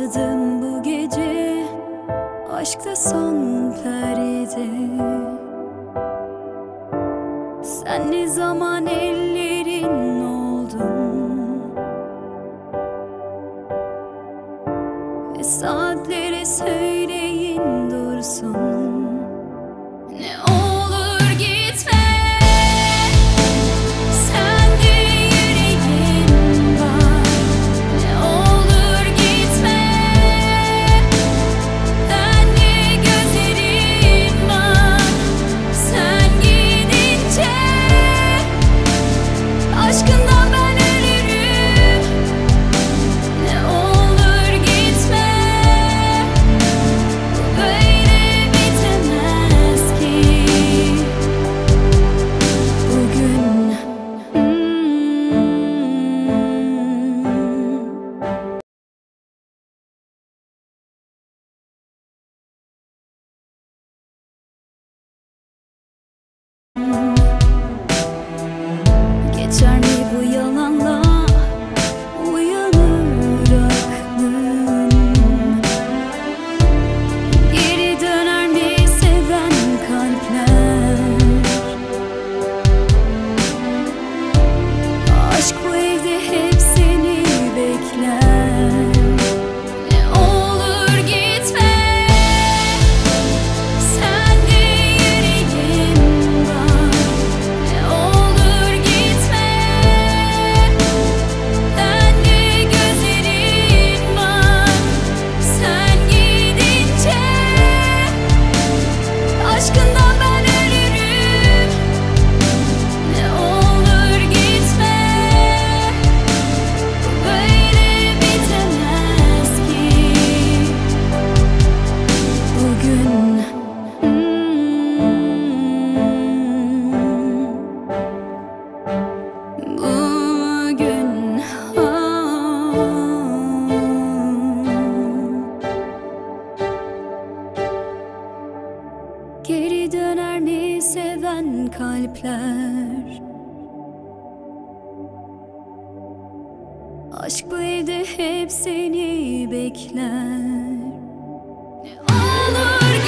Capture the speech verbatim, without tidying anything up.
Ağladım bu gece aşkta son perde. Sen ne zaman ellerin oldun ve saatlere söyleyin dursun. Ne olur gitme, sende yüreğim var. Ne olur gitme, bende gözlerim var. Sen gidince aşkından ben ölürüm. Ne olur gitme, bu böyle bitemez ki. Bugün geçer mi bu yalanla uyanır aklım? Geri döner mi seven kalpler? Aşk bu evde hep seni bekler. Ne olur gitme, sende yüreğim var. Ne olur gitme, bende gözlerin var. Sen gidince aşkından ben ölürüm. Ne olur gitme, bu böyle bitemez ki. Bugün Bugün geri döner mi seven kalpler? Aşk bu evde hep seni bekler. Ne olur